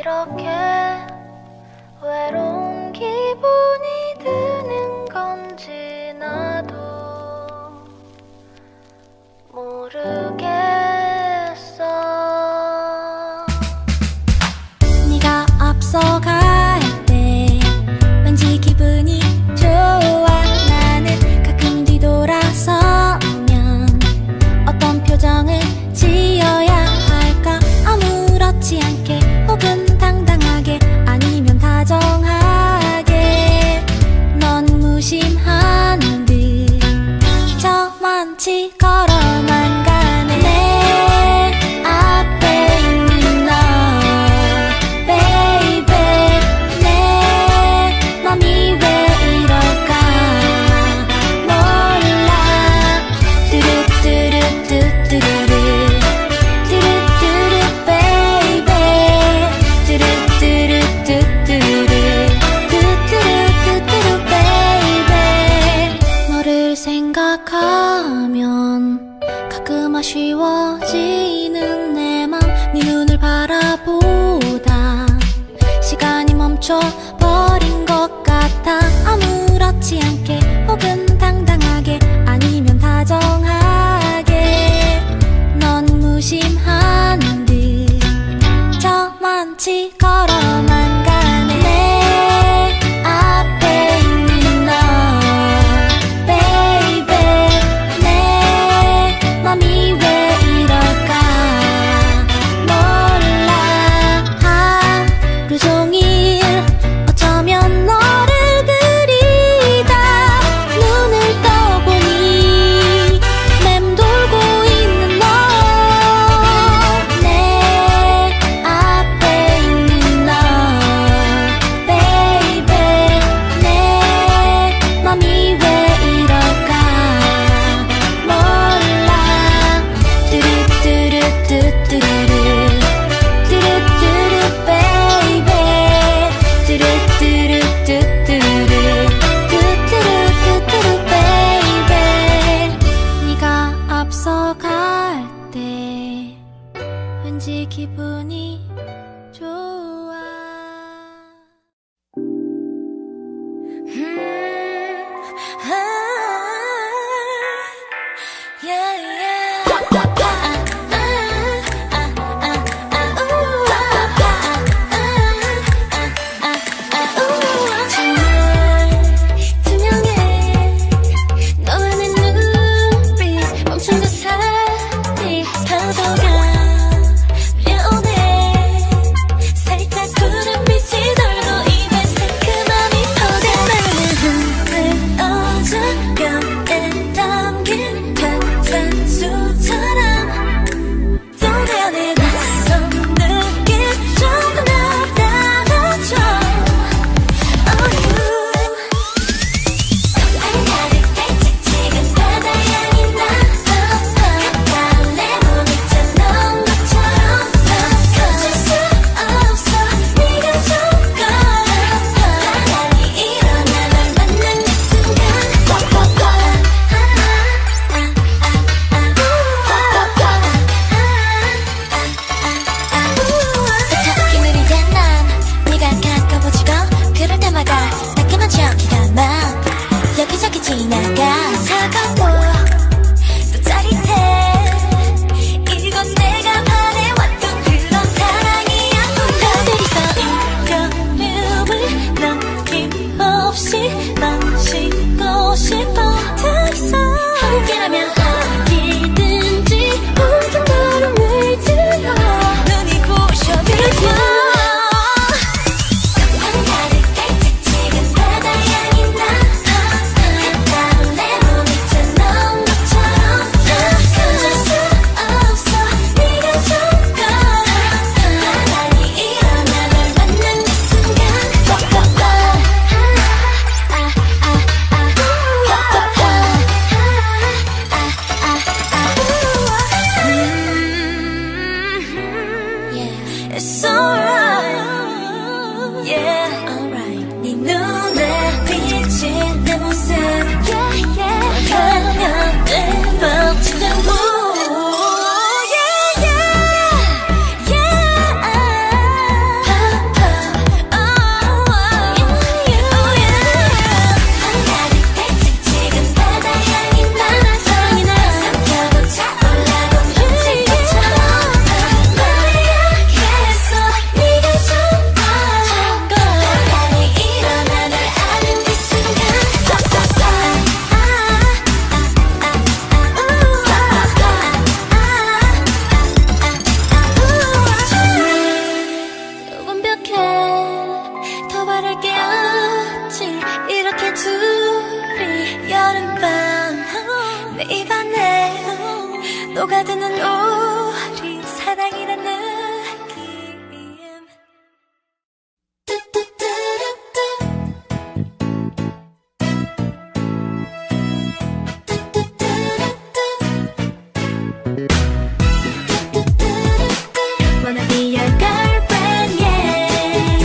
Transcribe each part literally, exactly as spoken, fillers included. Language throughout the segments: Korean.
이렇게 외로운 기분이 드는 건지 나도 모르겠어. 네가 앞서갈 때 왠지 기분이 좋아. 나는 가끔 뒤돌아서면 어떤 표정을 지어야 할까. 아무렇지 않게 혹은 당당하게 아니면 다정하게. 넌 무심한 듯 저만치 걸어만 가네. 내 앞에 있는 너 baby. 내 맘이 왜 이럴까 몰라. 뚜루뚜루뚜뚜루루 뚜루뚜루 baby. 뚜루뚜루뚜뚜루루 뚜뚜루뚜뚜루 baby. 너를 생각하면 가끔 아쉬워지는 내 맘. 네 눈을 바라보다 시간이 멈춰버린 것 같아. 아무렇지 않게 혹은 당당하게 아니면 다정하게. 넌 무심한 듯 저만치 걸어만 가네. 내 앞에 있는 너 baby. 내 맘이 왜 이럴까 몰라. 하루 종일 어쩌면 너를 그리다 눈을 떠보니 맴돌고 있는 너. 내 앞에 있는 너 baby. 내 맘이 왜 이럴까 몰라. 뚜루뚜루뚜뚜루루 뚜루뚜루 baby. 뚜루뚜루뚜뚜루루 뚜뚜루뚜뚜루 baby. 네가 앞서갈 때 왠지 기분이 좋아. 음, 아, yeah, yeah. 아, 아, 아, 아, 아, 우, 아, 아, 아, 아, 우. 정말 투명해 너와 내 눈빛 멈춘 그 사이. 파도가 밀려오네. 살짝 구름빛이 돌고 입에 상큼함이 퍼져. 나는 흔들어져 뼈에 담긴 탄산수처럼. 또 내 안에 낯선 느낌 조금 나타나줘. Oh you. 가득해 지금 바다 향이 나. 가까운 내 몸이 닿는 것처럼. 거칠 수 없어 네가 좋고. 바람이 일어나 널 만난 그 순간. 부탁이 느리게 난 네가 가까워지고 그럴 때마다 따끔한 추억이 담아 여기저기 지나가. 차가워 또 짜릿해. 이건 내가 바래왔던 그런 사랑이야. 둘이서 이별음을 남김없이 마시고 싶어. 둘이서 함께라면 어디든지 온통 너를 물들여. 눈이 부셔들어. 가득해 지금 바다 향이 나. 가까운 내 몸이 닿는 것처럼. 거칠 수 없어 네가 좋고. 바람이 일어나 널 만난 그 순간. 아, 아, 아, 아, 아, 아, 아. 녹아드는 우리 사랑이란 느낌. Wanna be your girlfriend, yeah.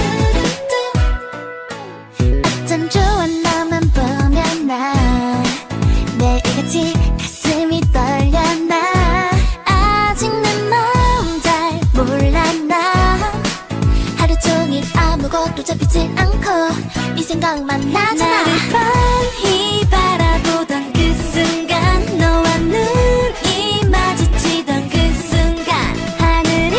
어쩜 좋아 너만 보면 나 매일같이 가슴이 떨려 나 아직 내 마음 잘 몰라 나 하루 종일 아무것도 잡히지 않고 네 생각만 나잖아. 나를 뻔히 바라보던 그 순간 너와 눈이 마주치던 그 순간 하늘이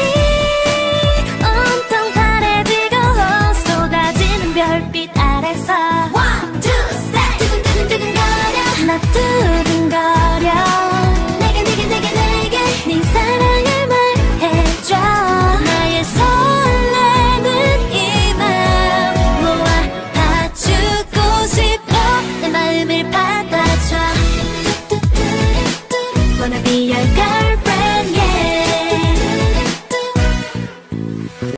온통 파래지고 쏟아지는 별빛 아래서 One, two, three 두근두근두근거려 나 두근거려 내게 내게 내게 내게 네 사랑을 말해줘 나의 설레는 이 마음 모아 다 주고 싶어 내 마음을 받아줘 Wanna be your girlfriend,